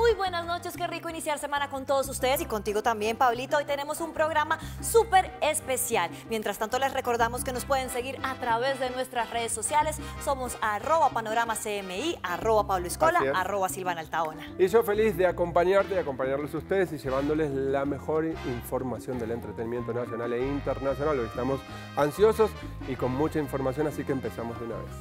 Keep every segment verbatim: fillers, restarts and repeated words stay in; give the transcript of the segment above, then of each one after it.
Muy buenas noches, qué rico iniciar semana con todos ustedes y contigo también, Pablito. Hoy tenemos un programa súper especial. Mientras tanto, les recordamos que nos pueden seguir a través de nuestras redes sociales. Somos arroba panorama C M I, arroba Pablo Escola, arroba Silvana Altaona. Y yo feliz de acompañarte y acompañarlos a ustedes y llevándoles la mejor información del entretenimiento nacional e internacional. Hoy estamos ansiosos y con mucha información, así que empezamos de una vez.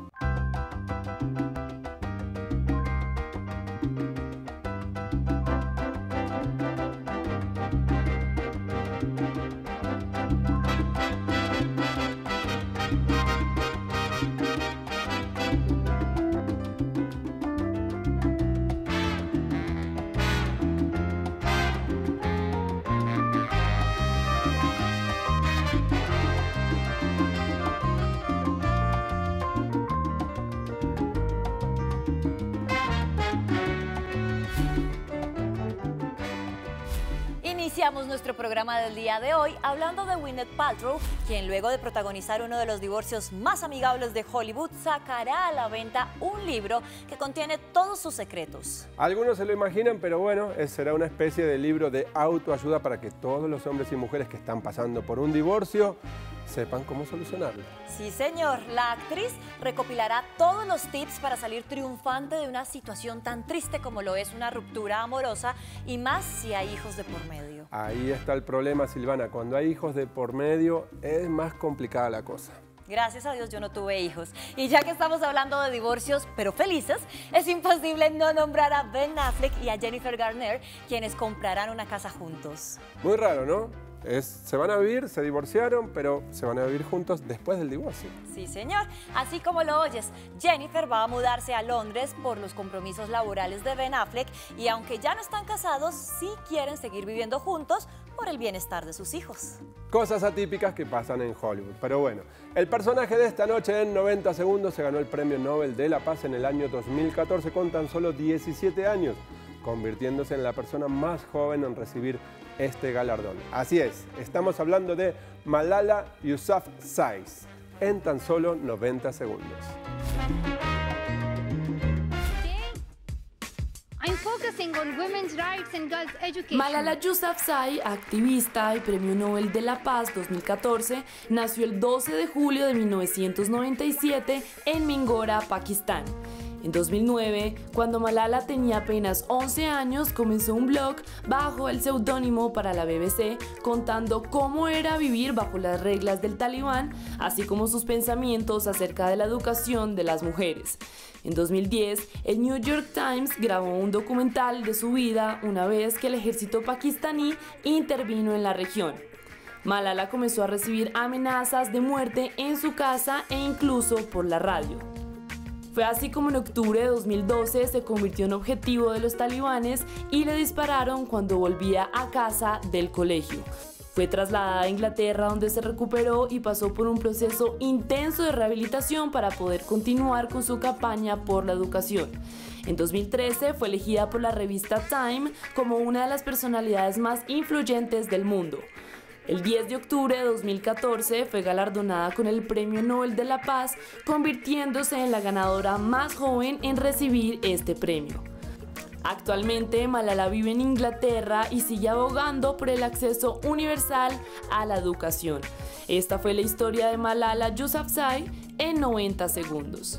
Iniciamos nuestro programa del día de hoy hablando de Gwyneth Paltrow, quien luego de protagonizar uno de los divorcios más amigables de Hollywood, sacará a la venta un libro que contiene todos sus secretos. Algunos se lo imaginan, pero bueno, será una especie de libro de autoayuda para que todos los hombres y mujeres que están pasando por un divorcio sepan cómo solucionarlo. Sí, señor. La actriz recopilará todos los tips para salir triunfante de una situación tan triste como lo es una ruptura amorosa, y más si hay hijos de por medio. Ahí está el problema, Silvana. Cuando hay hijos de por medio es más complicada la cosa. Gracias a Dios yo no tuve hijos. Y ya que estamos hablando de divorcios, pero felices, es imposible no nombrar a Ben Affleck y a Jennifer Garner, quienes comprarán una casa juntos. Muy raro, ¿no? Es, se van a vivir, se divorciaron, pero se van a vivir juntos después del divorcio. Sí, señor. Así como lo oyes, Jennifer va a mudarse a Londres por los compromisos laborales de Ben Affleck, y aunque ya no están casados, sí quieren seguir viviendo juntos por el bienestar de sus hijos. Cosas atípicas que pasan en Hollywood. Pero bueno, el personaje de esta noche en noventa segundos se ganó el Premio Nobel de la Paz en el año dos mil catorce con tan solo diecisiete años, convirtiéndose en la persona más joven en recibir este galardón. Así es, estamos hablando de Malala Yousafzai en tan solo noventa segundos. Malala Yousafzai, activista y Premio Nobel de la Paz dos mil catorce, nació el doce de julio de mil novecientos noventa y siete en Mingora, Pakistán. En dos mil nueve, cuando Malala tenía apenas once años, comenzó un blog bajo el seudónimo para la B B C, contando cómo era vivir bajo las reglas del Talibán, así como sus pensamientos acerca de la educación de las mujeres. En dos mil diez, el New York Times grabó un documental de su vida una vez que el ejército pakistaní intervino en la región. Malala comenzó a recibir amenazas de muerte en su casa e incluso por la radio. Fue así como en octubre de dos mil doce se convirtió en objetivo de los talibanes y le dispararon cuando volvía a casa del colegio. Fue trasladada a Inglaterra, donde se recuperó y pasó por un proceso intenso de rehabilitación para poder continuar con su campaña por la educación. En dos mil trece fue elegida por la revista Time como una de las personalidades más influyentes del mundo. El diez de octubre de dos mil catorce fue galardonada con el Premio Nobel de la Paz, convirtiéndose en la ganadora más joven en recibir este premio. Actualmente, Malala vive en Inglaterra y sigue abogando por el acceso universal a la educación. Esta fue la historia de Malala Yousafzai en noventa segundos.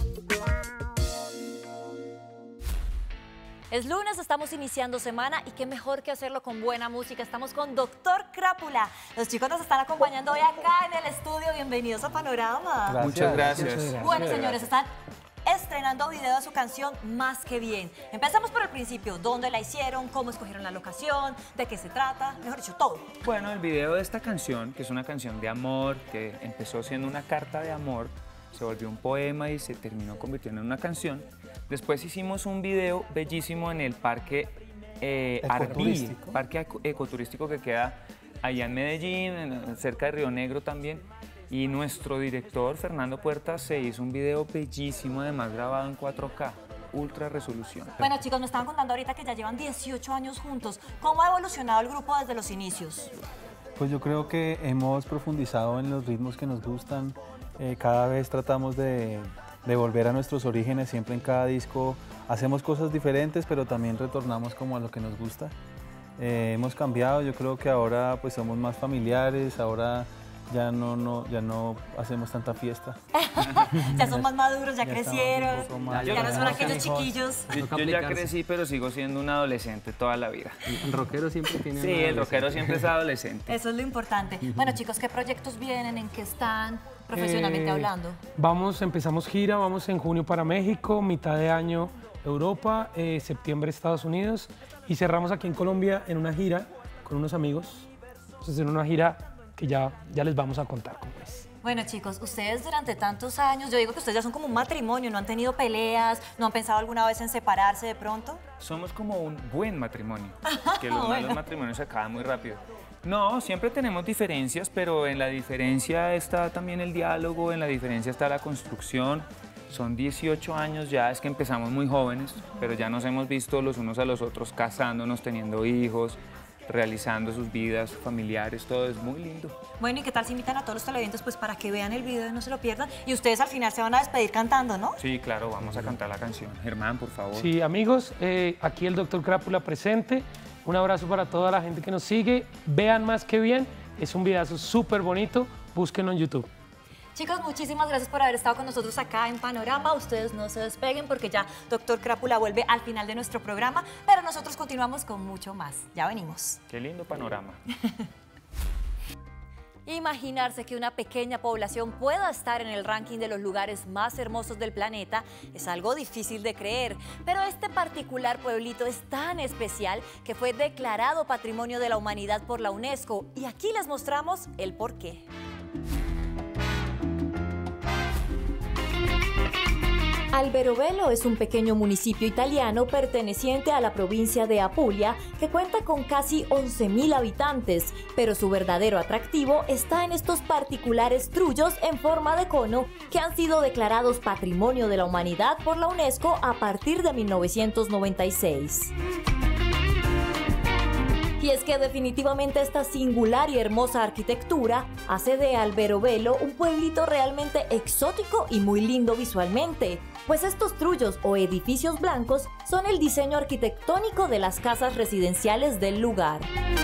Es lunes, estamos iniciando semana y qué mejor que hacerlo con buena música. Estamos con Doctor Crápula. Los chicos nos están acompañando hoy acá en el estudio. Bienvenidos a Panorama. Gracias. Muchas gracias. Muchas gracias. Bueno, señores, están estrenando video de su canción Más que Bien. Empezamos por el principio. ¿Dónde la hicieron? ¿Cómo escogieron la locación? ¿De qué se trata? Mejor dicho, todo. Bueno, el video de esta canción, que es una canción de amor, que empezó siendo una carta de amor, se volvió un poema y se terminó convirtiendo en una canción. Después hicimos un video bellísimo en el parque eh, Arví, parque ecoturístico que queda allá en Medellín, en, cerca de Río Negro también. Y nuestro director, Fernando Puertas, se hizo un video bellísimo, además grabado en cuatro K, ultra resolución. Bueno, chicos, me estaban contando ahorita que ya llevan dieciocho años juntos. ¿Cómo ha evolucionado el grupo desde los inicios? Pues yo creo que hemos profundizado en los ritmos que nos gustan. Eh, cada vez tratamos de de volver a nuestros orígenes. Siempre en cada disco hacemos cosas diferentes, pero también retornamos como a lo que nos gusta. Eh, hemos cambiado, yo creo que ahora pues somos más familiares, ahora ya no, no, ya no hacemos tanta fiesta. Ya son más maduros, ya, ya crecieron, más, ya, ya no son aquellos chiquillos. Yo, yo ya crecí, pero sigo siendo un adolescente toda la vida. El rockero siempre tiene Sí, el rockero siempre es adolescente. Eso es lo importante. Bueno, chicos, ¿qué proyectos vienen? ¿En qué están profesionalmente eh, hablando? Vamos, empezamos gira, vamos en junio para México, mitad de año Europa, eh, septiembre Estados Unidos y cerramos aquí en Colombia en una gira con unos amigos. Entonces en una gira que ya, ya les vamos a contar cómo es. Bueno, chicos, ustedes durante tantos años, yo digo que ustedes ya son como un matrimonio, ¿no han tenido peleas? ¿No han pensado alguna vez en separarse de pronto? Somos como un buen matrimonio, que los bueno. malos matrimonios se acaban muy rápido. No, siempre tenemos diferencias, pero en la diferencia está también el diálogo, en la diferencia está la construcción. Son dieciocho años ya, es que empezamos muy jóvenes, pero ya nos hemos visto los unos a los otros casándonos, teniendo hijos, realizando sus vidas familiares, todo es muy lindo. Bueno, ¿y qué tal si invitan a todos los televidentes pues para que vean el video y no se lo pierdan? Y ustedes al final se van a despedir cantando, ¿no? Sí, claro, vamos a cantar la canción. Germán, por favor. Sí, amigos, eh, aquí el doctor Crápula presente. Un abrazo para toda la gente que nos sigue. Vean Más que Bien, es un videazo súper bonito, búsquenlo en YouTube. Chicos, muchísimas gracias por haber estado con nosotros acá en Panorama. Ustedes no se despeguen porque ya doctor Crápula vuelve al final de nuestro programa, pero nosotros continuamos con mucho más. Ya venimos. Qué lindo panorama. Imaginarse que una pequeña población pueda estar en el ranking de los lugares más hermosos del planeta es algo difícil de creer, pero este particular pueblito es tan especial que fue declarado Patrimonio de la Humanidad por la UNESCO y aquí les mostramos el porqué. Alberobello es un pequeño municipio italiano perteneciente a la provincia de Apulia que cuenta con casi once mil habitantes, pero su verdadero atractivo está en estos particulares trullos en forma de cono que han sido declarados Patrimonio de la Humanidad por la UNESCO a partir de mil novecientos noventa y seis. Y es que definitivamente esta singular y hermosa arquitectura hace de Alberobello un pueblito realmente exótico y muy lindo visualmente, pues estos trullos o edificios blancos son el diseño arquitectónico de las casas residenciales del lugar.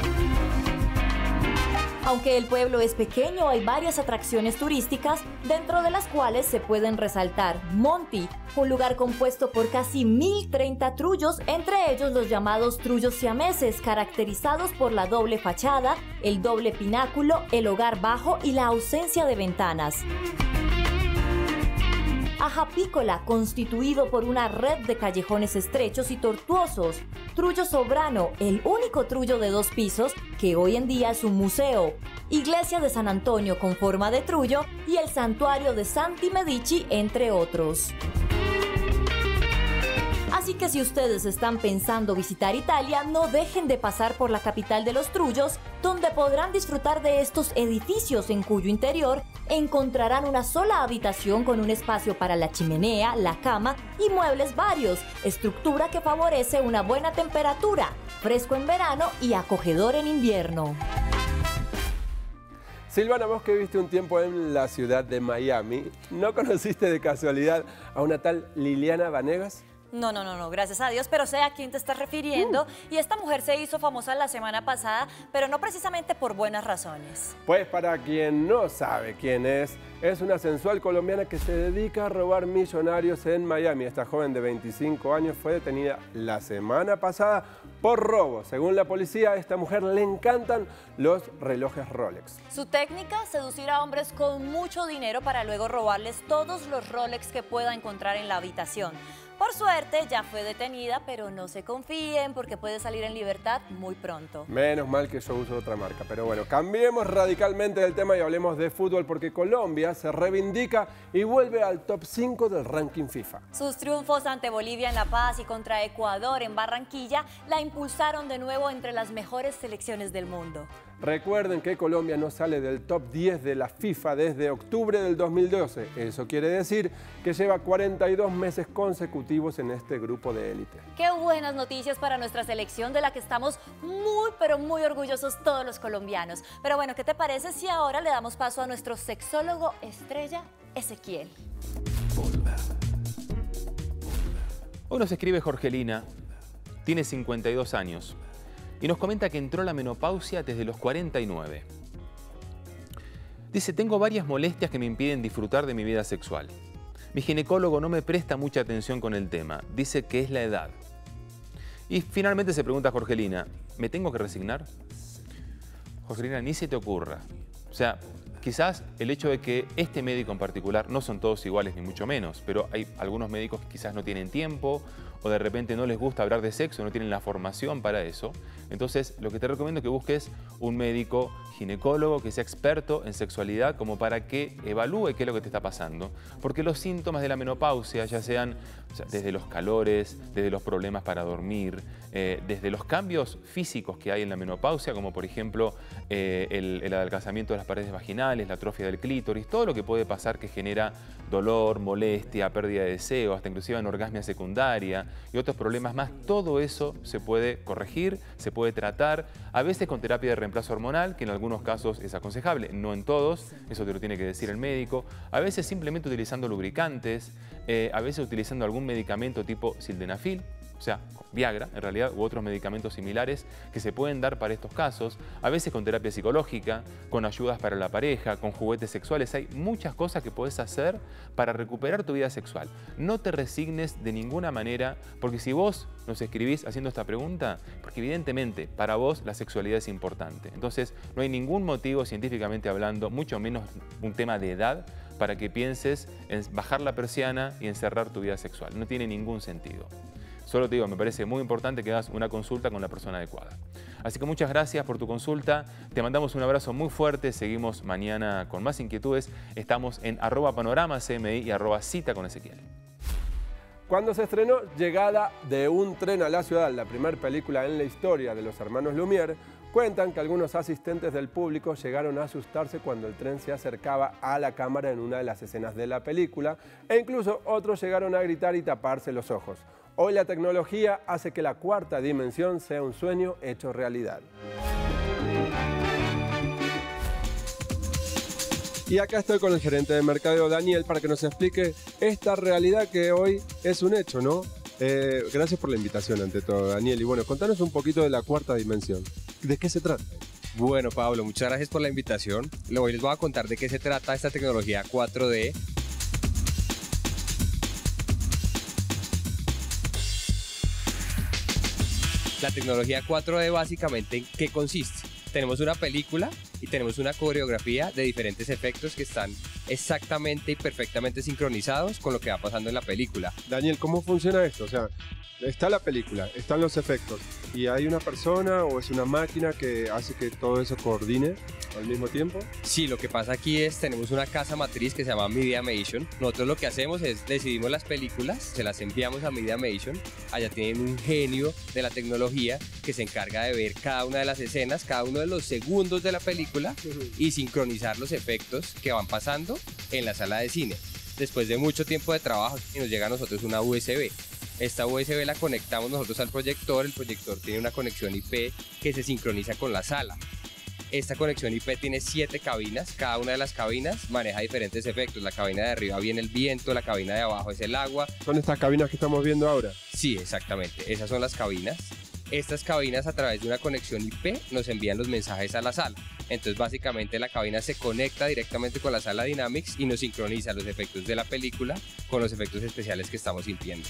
Aunque el pueblo es pequeño, hay varias atracciones turísticas, dentro de las cuales se pueden resaltar Monti, un lugar compuesto por casi mil treinta trullos, entre ellos los llamados trullos siameses, caracterizados por la doble fachada, el doble pináculo, el hogar bajo y la ausencia de ventanas. Ajapícola, constituido por una red de callejones estrechos y tortuosos. Trullo Sobrano, el único trullo de dos pisos que hoy en día es un museo. Iglesia de San Antonio con forma de trullo y el santuario de Santi Medici, entre otros. Así que si ustedes están pensando visitar Italia, no dejen de pasar por la capital de los trullos, donde podrán disfrutar de estos edificios en cuyo interior encontrarán una sola habitación con un espacio para la chimenea, la cama y muebles varios, estructura que favorece una buena temperatura, fresco en verano y acogedor en invierno. Silvana, vos que viviste un tiempo en la ciudad de Miami, ¿no conociste de casualidad a una tal Liliana Vanegas? No, no, no, no, gracias a Dios, pero sé a quién te estás refiriendo. Uh. Y esta mujer se hizo famosa la semana pasada, pero no precisamente por buenas razones. Pues para quien no sabe quién es, es una sensual colombiana que se dedica a robar millonarios en Miami. Esta joven de veinticinco años fue detenida la semana pasada por robo. Según la policía, a esta mujer le encantan los relojes Rolex. Su técnica, seducir a hombres con mucho dinero para luego robarles todos los Rolex que pueda encontrar en la habitación. Por suerte, ya fue detenida, pero no se confíen porque puede salir en libertad muy pronto. Menos mal que yo uso otra marca, pero bueno, cambiemos radicalmente del tema y hablemos de fútbol porque Colombia se reivindica y vuelve al top cinco del ranking FIFA. Sus triunfos ante Bolivia en La Paz y contra Ecuador en Barranquilla la impulsaron de nuevo entre las mejores selecciones del mundo. Recuerden que Colombia no sale del top diez de la FIFA desde octubre del dos mil doce. Eso quiere decir que lleva cuarenta y dos meses consecutivos en este grupo de élite. Qué buenas noticias para nuestra selección de la que estamos muy, pero muy orgullosos todos los colombianos. Pero bueno, ¿qué te parece si ahora le damos paso a nuestro sexólogo estrella, Ezequiel? Hoy nos escribe Jorgelina, tiene cincuenta y dos años y nos comenta que entró a la menopausia desde los cuarenta y nueve. Dice, tengo varias molestias que me impiden disfrutar de mi vida sexual. Mi ginecólogo no me presta mucha atención con el tema, dice que es la edad. Y finalmente se pregunta Jorgelina, ¿me tengo que resignar? Jorgelina, ni se te ocurra. O sea, quizás el hecho de que este médico en particular, no son todos iguales ni mucho menos, pero hay algunos médicos que quizás no tienen tiempo o de repente no les gusta hablar de sexo, no tienen la formación para eso. Entonces, lo que te recomiendo es que busques un médico ginecólogo que sea experto en sexualidad como para que evalúe qué es lo que te está pasando. Porque los síntomas de la menopausia, ya sean o sea, desde los calores, desde los problemas para dormir, eh, desde los cambios físicos que hay en la menopausia, como por ejemplo eh, el, el adelgazamiento de las paredes vaginales, la atrofia del clítoris, todo lo que puede pasar que genera dolor, molestia, pérdida de deseo, hasta inclusive anorgasmia secundaria y otros problemas más, todo eso se puede corregir, se puede tratar, a veces con terapia de reemplazo hormonal, que en algunos casos es aconsejable, no en todos, eso te lo tiene que decir el médico, a veces simplemente utilizando lubricantes, eh, a veces utilizando algún medicamento tipo sildenafil, o sea, Viagra en realidad, u otros medicamentos similares que se pueden dar para estos casos, a veces con terapia psicológica, con ayudas para la pareja, con juguetes sexuales. Hay muchas cosas que puedes hacer para recuperar tu vida sexual. No te resignes de ninguna manera, porque si vos nos escribís haciendo esta pregunta, porque evidentemente para vos la sexualidad es importante. Entonces no hay ningún motivo científicamente hablando, mucho menos un tema de edad, para que pienses en bajar la persiana y encerrar tu vida sexual. No tiene ningún sentido. Solo te digo, me parece muy importante que hagas una consulta con la persona adecuada. Así que muchas gracias por tu consulta. Te mandamos un abrazo muy fuerte. Seguimos mañana con más inquietudes. Estamos en arroba panorama C M I y arroba cita con Ezequiel. Cuando se estrenó Llegada de un tren a la ciudad, la primera película en la historia de los hermanos Lumière, cuentan que algunos asistentes del público llegaron a asustarse cuando el tren se acercaba a la cámara en una de las escenas de la película e incluso otros llegaron a gritar y taparse los ojos. Hoy la tecnología hace que la cuarta dimensión sea un sueño hecho realidad. Y acá estoy con el gerente de mercadeo, Daniel, para que nos explique esta realidad que hoy es un hecho, ¿no? Eh, gracias por la invitación ante todo, Daniel. Y bueno, contanos un poquito de la cuarta dimensión. ¿De qué se trata? Bueno, Pablo, muchas gracias por la invitación. Hoy les voy a contar de qué se trata esta tecnología cuatro D. La tecnología cuatro D básicamente, ¿en qué consiste? Tenemos una película y tenemos una coreografía de diferentes efectos que están exactamente y perfectamente sincronizados con lo que va pasando en la película. Daniel, ¿cómo funciona esto? O sea, está la película, están los efectos y hay una persona o es una máquina que hace que todo eso coordine al mismo tiempo. Sí, lo que pasa aquí es, tenemos una casa matriz que se llama Mediamation. Nosotros lo que hacemos es, decidimos las películas, se las enviamos a Mediamation. Allá tienen un genio de la tecnología que se encarga de ver cada una de las escenas, cada uno de los segundos de la película y sincronizar los efectos que van pasando en la sala de cine. Después de mucho tiempo de trabajo, nos llega a nosotros una U S B. Esta U S B la conectamos nosotros al proyector. El proyector tiene una conexión I P que se sincroniza con la sala. Esta conexión I P tiene siete cabinas, cada una de las cabinas maneja diferentes efectos. La cabina de arriba viene el viento, la cabina de abajo es el agua. ¿Son estas cabinas que estamos viendo ahora? Sí, exactamente, esas son las cabinas. Estas cabinas a través de una conexión I P nos envían los mensajes a la sala. Entonces básicamente la cabina se conecta directamente con la sala Dynamics y nos sincroniza los efectos de la película con los efectos especiales que estamos sintiendo.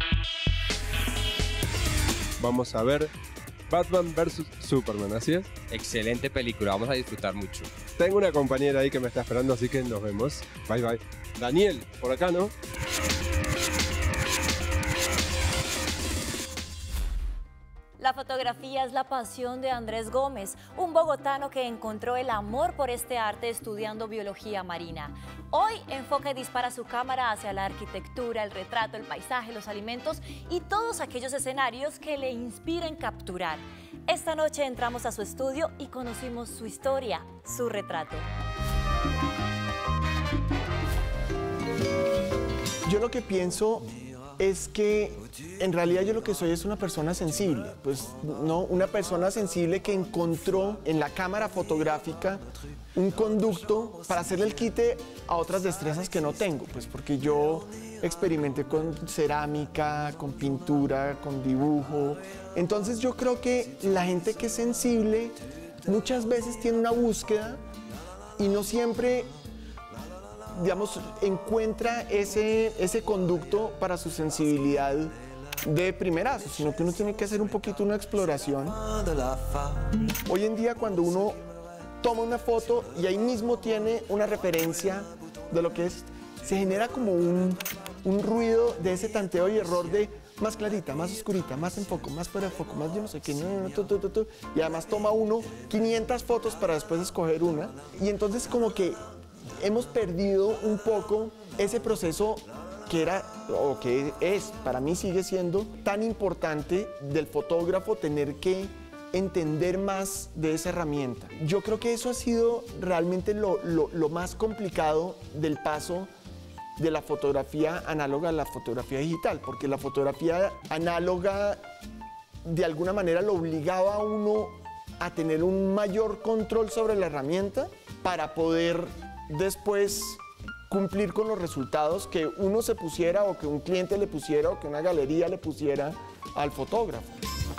Vamos a ver Batman versus Superman, ¿así es? Excelente película, vamos a disfrutar mucho. Tengo una compañera ahí que me está esperando, así que nos vemos. Bye, bye. Daniel, por acá, ¿no? La fotografía es la pasión de Andrés Gómez, un bogotano que encontró el amor por este arte estudiando biología marina. Hoy enfoca y dispara su cámara hacia la arquitectura, el retrato, el paisaje, los alimentos y todos aquellos escenarios que le inspiren capturar. Esta noche entramos a su estudio y conocimos su historia, su retrato. Yo lo que pienso es que en realidad yo lo que soy es una persona sensible, pues no, una persona sensible que encontró en la cámara fotográfica un conducto para hacerle el quite a otras destrezas que no tengo, pues porque yo experimenté con cerámica, con pintura, con dibujo. Entonces yo creo que la gente que es sensible muchas veces tiene una búsqueda y no siempre, digamos, encuentra ese, ese conducto para su sensibilidad de primerazo, sino que uno tiene que hacer un poquito una exploración. Hoy en día cuando uno toma una foto y ahí mismo tiene una referencia de lo que es, se genera como un, un ruido de ese tanteo y error de más clarita, más oscurita, más en foco, más fuera de foco, más yo no sé qué, no, no, tu, tu, tu, tu. Y además toma uno quinientas fotos para después escoger una. Y entonces como que hemos perdido un poco ese proceso que era, o que es, para mí sigue siendo tan importante del fotógrafo tener que entender más de esa herramienta. Yo creo que eso ha sido realmente lo, lo, lo más complicado del paso de la fotografía análoga a la fotografía digital, porque la fotografía análoga de alguna manera lo obligaba a uno a tener un mayor control sobre la herramienta para poder después cumplir con los resultados que uno se pusiera o que un cliente le pusiera o que una galería le pusiera al fotógrafo.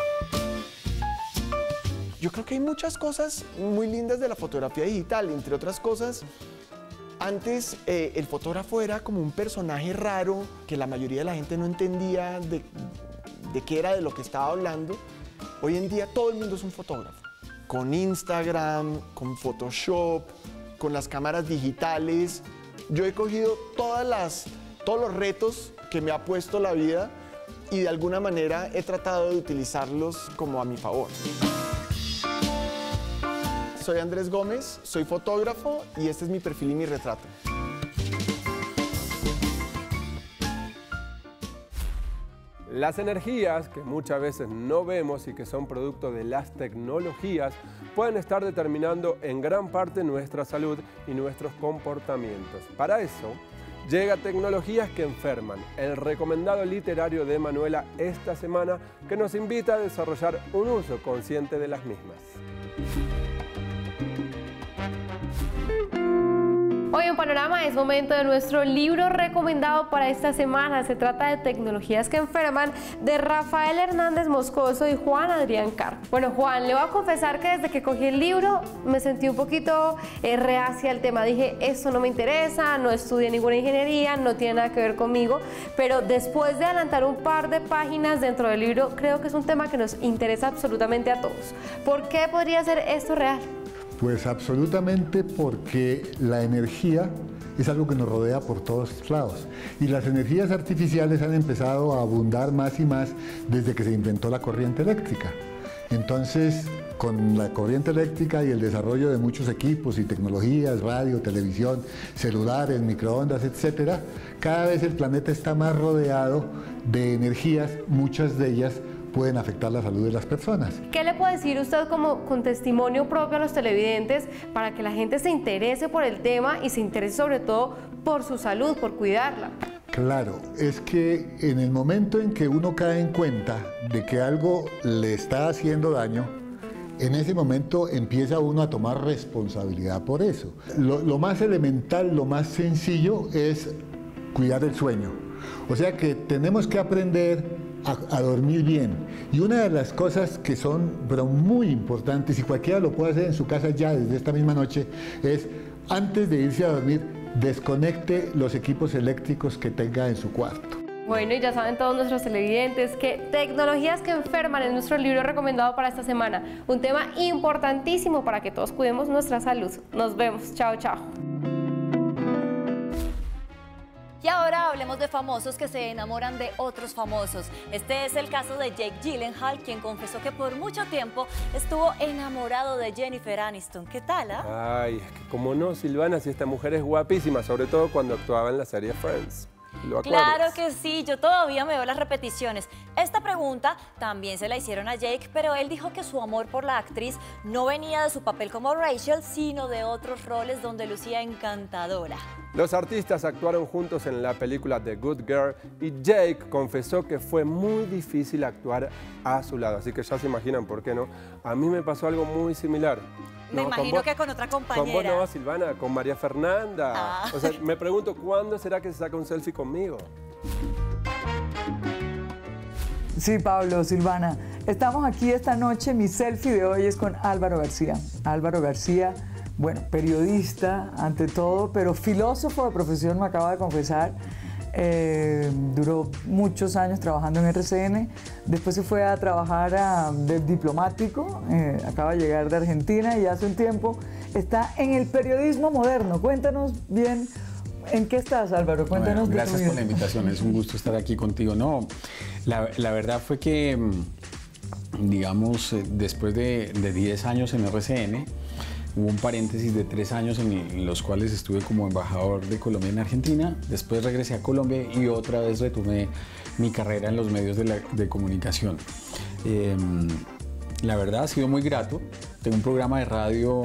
Yo creo que hay muchas cosas muy lindas de la fotografía digital, entre otras cosas. Antes eh, el fotógrafo era como un personaje raro que la mayoría de la gente no entendía de, de qué era de lo que estaba hablando. Hoy en día todo el mundo es un fotógrafo. Con Instagram, con Photoshop, con las cámaras digitales. Yo he cogido todas las, todos los retos que me ha puesto la vida y de alguna manera he tratado de utilizarlos como a mi favor. Soy Andrés Gómez, soy fotógrafo y este es mi perfil y mi retrato. Las energías, que muchas veces no vemos y que son producto de las tecnologías, pueden estar determinando en gran parte nuestra salud y nuestros comportamientos. Para eso, llega Tecnologías que Enferman, el recomendado literario de Manuela esta semana, que nos invita a desarrollar un uso consciente de las mismas. Hoy en Panorama es momento de nuestro libro recomendado para esta semana. Se trata de Tecnologías que Enferman, de Rafael Hernández Moscoso y Juan Adrián Carr. Bueno, Juan, le voy a confesar que desde que cogí el libro me sentí un poquito eh, reacia al tema. Dije, esto no me interesa, no estudié ninguna ingeniería, no tiene nada que ver conmigo, pero después de adelantar un par de páginas dentro del libro, creo que es un tema que nos interesa absolutamente a todos. ¿Por qué podría ser esto real? Pues absolutamente porque la energía es algo que nos rodea por todos lados y las energías artificiales han empezado a abundar más y más desde que se inventó la corriente eléctrica. Entonces, con la corriente eléctrica y el desarrollo de muchos equipos y tecnologías, radio, televisión, celulares, microondas, etcétera, cada vez el planeta está más rodeado de energías, muchas de ellas pueden afectar la salud de las personas. ¿Qué le puede decir usted como con testimonio propio a los televidentes para que la gente se interese por el tema y se interese sobre todo por su salud, por cuidarla? Claro, es que en el momento en que uno cae en cuenta de que algo le está haciendo daño, en ese momento empieza uno a tomar responsabilidad por eso. Lo, lo más elemental, lo más sencillo es cuidar el sueño. O sea que tenemos que aprender A, a dormir bien. Y una de las cosas que son pero muy importantes, y cualquiera lo puede hacer en su casa ya desde esta misma noche, es antes de irse a dormir, desconecte los equipos eléctricos que tenga en su cuarto. Bueno, y ya saben todos nuestros televidentes que Tecnologías que Enferman es nuestro libro recomendado para esta semana. Un tema importantísimo para que todos cuidemos nuestra salud. Nos vemos. Chao, chao. Y ahora hablemos de famosos que se enamoran de otros famosos. Este es el caso de Jake Gyllenhaal, quien confesó que por mucho tiempo estuvo enamorado de Jennifer Aniston. ¿Qué tal, ah? Ay, es que como no, Silvana, si esta mujer es guapísima, sobre todo cuando actuaba en la serie Friends. ¿Lo acuerdas? Claro que sí, yo todavía me veo las repeticiones. Esta pregunta también se la hicieron a Jake, pero él dijo que su amor por la actriz no venía de su papel como Rachel, sino de otros roles donde lucía encantadora. Los artistas actuaron juntos en la película The Good Girl y Jake confesó que fue muy difícil actuar a su lado, así que ya se imaginan por qué no. A mí me pasó algo muy similar. Me No, imagino con vos, que con otra compañera. Con vos no, Silvana, con María Fernanda. Ah. O sea, me pregunto, ¿cuándo será que se saca un selfie conmigo? Sí, Pablo, Silvana. Estamos aquí esta noche. Mi selfie de hoy es con Álvaro García. Álvaro García, bueno, periodista ante todo, pero filósofo de profesión, me acaba de confesar. Eh, duró muchos años trabajando en R C N. Después se fue a trabajar a, de diplomático. Eh, acaba de llegar de Argentina y hace un tiempo está en el periodismo moderno. Cuéntanos bien. ¿En qué estás, Álvaro? Cuéntanos. Bueno, gracias por la invitación, es un gusto estar aquí contigo. No, la, la verdad fue que, digamos, después de, de diez años en R C N, hubo un paréntesis de tres años en los cuales estuve como embajador de Colombia en Argentina. Después regresé a Colombia y otra vez retomé mi carrera en los medios de, la, de comunicación. Eh, la verdad ha sido muy grato. Tengo un programa de radio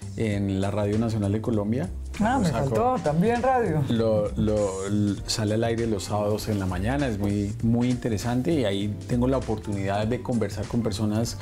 en la Radio Nacional de Colombia. Ah, me faltó, también radio. Lo, lo, sale al aire los sábados en la mañana, es muy, muy interesante y ahí tengo la oportunidad de conversar con personas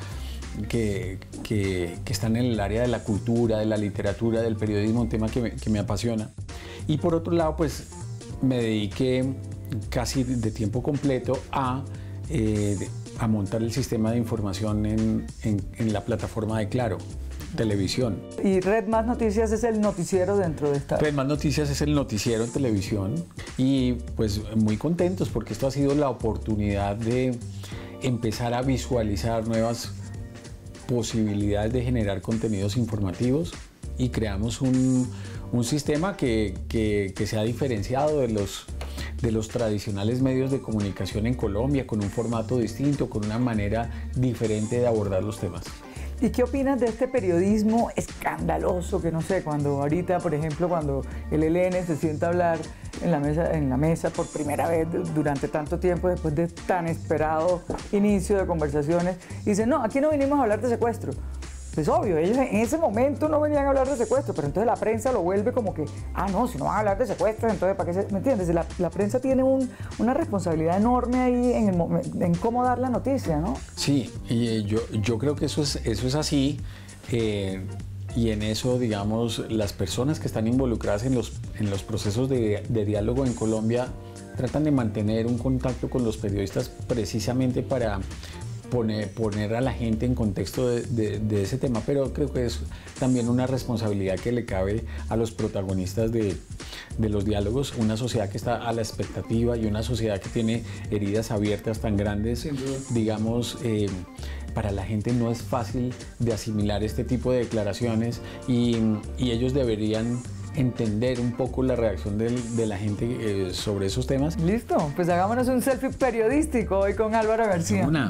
que, que, que están en el área de la cultura, de la literatura, del periodismo, un tema que me, que me apasiona. Y por otro lado, pues me dediqué casi de tiempo completo a, eh, a montar el sistema de información en, en, en la plataforma de Claro Televisión. Y Red Más Noticias es el noticiero dentro de esta. Red Más Noticias es el noticiero en televisión y pues muy contentos porque esto ha sido la oportunidad de empezar a visualizar nuevas posibilidades de generar contenidos informativos y creamos un, un sistema que, que, que se ha diferenciado de los, de los tradicionales medios de comunicación en Colombia, con un formato distinto, con una manera diferente de abordar los temas. ¿Y qué opinas de este periodismo escandaloso que no sé, cuando ahorita, por ejemplo, cuando el E L N se sienta a hablar en la mesa, en la mesa por primera vez durante tanto tiempo, después de tan esperado inicio de conversaciones, y dice, no, aquí no vinimos a hablar de secuestro? Pues obvio, ellos en ese momento no venían a hablar de secuestro, pero entonces la prensa lo vuelve como que, ah, no, si no van a hablar de secuestros, entonces ¿para qué se...? ¿Me entiendes? La, la prensa tiene un, una responsabilidad enorme ahí en, el, en cómo dar la noticia, ¿no? Sí, y yo, yo creo que eso es, eso es así, eh, y en eso, digamos, las personas que están involucradas en los, en los procesos de, de diálogo en Colombia tratan de mantener un contacto con los periodistas precisamente para Poner, poner a la gente en contexto de, de, de ese tema, pero creo que es también una responsabilidad que le cabe a los protagonistas de, de los diálogos, una sociedad que está a la expectativa y una sociedad que tiene heridas abiertas tan grandes, digamos, eh, para la gente no es fácil de asimilar este tipo de declaraciones y, y ellos deberían entender un poco la reacción de, de la gente eh, sobre esos temas. Listo, pues hagámonos un selfie periodístico hoy con Álvaro García. Una.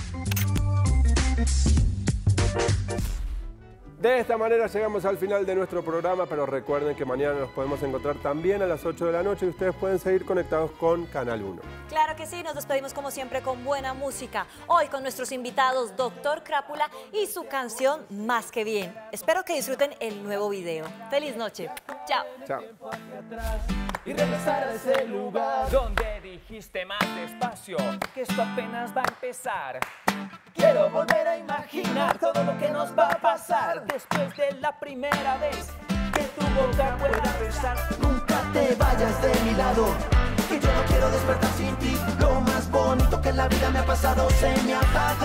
De esta manera llegamos al final de nuestro programa, pero recuerden que mañana nos podemos encontrar también a las ocho de la noche y ustedes pueden seguir conectados con Canal uno. Claro que sí, nos despedimos como siempre con buena música. Hoy con nuestros invitados Doctor Crápula y su canción Más que Bien. Espero que disfruten el nuevo video. Feliz noche. Chao. Chao. Y regresar a ese lugar donde dijiste más despacio que esto apenas va a empezar. Quiero volver a imaginar todo lo que nos va a pasar después de la primera vez que tu boca pueda besar. Nunca te vayas de mi lado, que yo no quiero despertar sin ti. Lo más bonito que en la vida me ha pasado se me apaga.